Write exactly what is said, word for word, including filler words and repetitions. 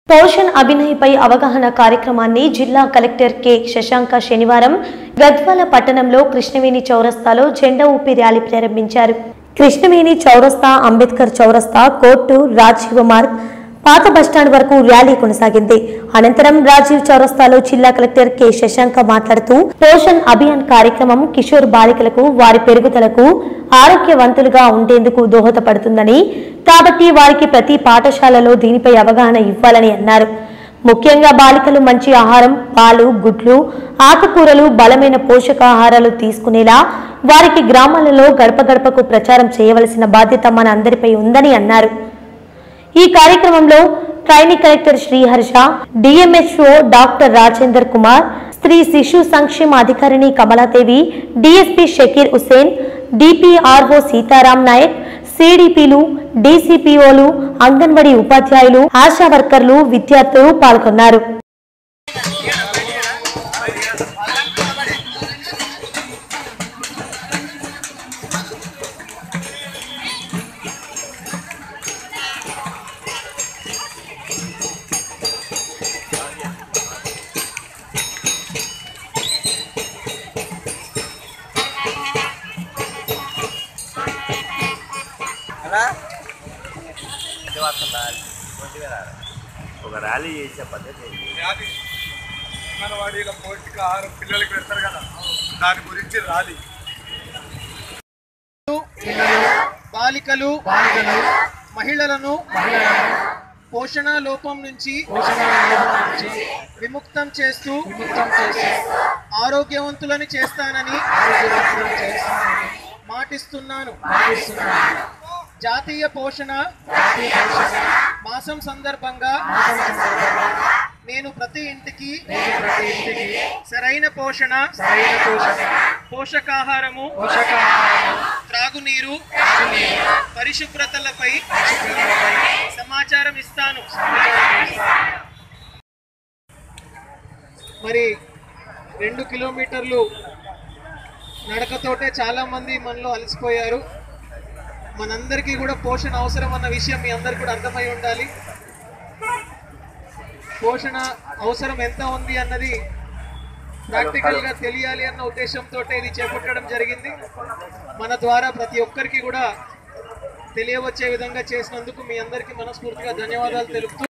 పోషణ్ అభినయపై అవగాహన కార్యక్రమాన్ని జిల్లా కలెక్టర్ కె శశాంక శనివారం గద్వాల పట్టణంలో కృష్ణవేణి చౌరస్తాలో జెండా ఊపి ర్యాలీ ప్రారంభించారు. కృష్ణవేణి చౌరస్తా, అంబేద్కర్ చౌరస్తా, కోర్టు, రాజీవ్ మార్గ్, పాత బస్టాండ్ వరకు ర్యాలీ కొనసాగింది. అనంతరం రాజీవ్ చౌరస్తాలో జిల్లా కలెక్టర్ కె శశాంక మాట్లాడుతూ పోషణ్ అభియాన్ కార్యక్రమం కిషోర్ బాలికలకు వారి పెరుగుదలకు ఆరోగ్యవంతులుగా ఉండేందుకు దోహదపడుతుందని, కాబట్టి వారికి ప్రతి పాఠశాలలో దీనిపై అవగాహన ఇవ్వాలని అన్నారు. ముఖ్యంగా బాలికలు మంచి ఆహారం, పాలు, గుడ్లు, ఆకుకూరలు, బలమైన పోషకాహారాలు తీసుకునేలా వారికి గ్రామాలలో గడప గడపకు ప్రచారం చేయవలసిన బాధ్యత మన అందరిపై ఉందని అన్నారు. ఈ కార్యక్రమంలో training collector Sriharsha, DMHO doctor Rajender Kumar, స్త్రీ శిశు సంక్షేమ అధికారిని కమలాదేవి, డిఎస్పీ షకీర్ హుసేన్, డిపిఆర్ఓ సీతారాం నాయక్, సిడిపిలు, డిసిపిఓలు, అంగన్వాడీ ఉపాధ్యాయులు, ఆశా వర్కర్లు, విద్యార్థులు పాల్గొన్నారు. ఒక ర్యాలీ చేసే పద్ధతి అంగన్వాడీల పౌష్టికాహారం పిల్లలకి పెడతారు కదా, దాని గురించి ర్యాలీ. బాలికలు మహిళలను పోషణ లోపం నుంచి విముక్తం చేస్తూ ఆరోగ్యవంతులను చేస్తానని మాటిస్తున్నాను. జాతీయ పోషణ మాసం సందర్భంగా నేను ప్రతి ఇంటికి సరైన పోషణ, పోషకాహారము, త్రాగునీరు, పరిశుభ్రతలపై సమాచారం ఇస్తాను. మరి రెండు కిలోమీటర్లు నడకతోటే చాలా మంది మనలో అలసిపోయారు. మనందరికీ కూడా పోషణ అవసరం అన్న విషయం మీ అందరికీ కూడా అర్థమై ఉండాలి. పోషణ అవసరం ఎంత ఉంది అన్నది ప్రాక్టికల్గా తెలియాలి అన్న ఉద్దేశంతో ఇది చేపట్టడం జరిగింది. మన ద్వారా ప్రతి ఒక్కరికి కూడా తెలియవచ్చే విధంగా చేసినందుకు మీ అందరికీ మనస్ఫూర్తిగా ధన్యవాదాలు తెలుపుతూ